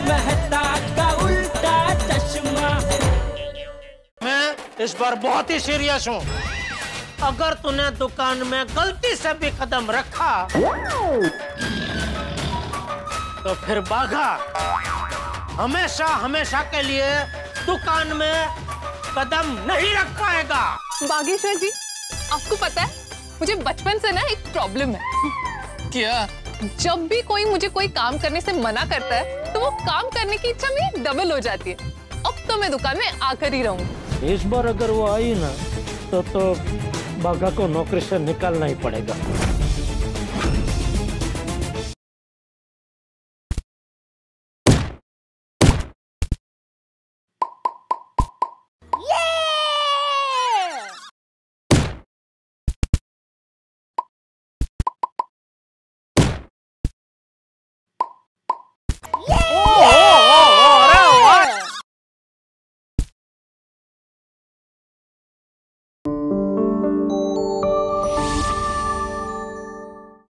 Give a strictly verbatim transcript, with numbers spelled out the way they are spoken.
मेहता का उल्टा चश्मा। मैं इस बार बहुत ही सीरियस हूँ। अगर तूने दुकान में गलती से भी कदम रखा तो फिर बाघा हमेशा हमेशा के लिए दुकान में कदम नहीं रख पाएगा। बागेश्वर जी, आपको पता है मुझे बचपन से ना एक प्रॉब्लम है। क्या? जब भी कोई मुझे कोई काम करने से मना करता है तो वो काम करने की इच्छा मेरी डबल हो जाती है। अब तो मैं दुकान में आकर ही रहूंगी। इस बार अगर वो आई ना तो तो बाघा को नौकरी से निकालना ही पड़ेगा।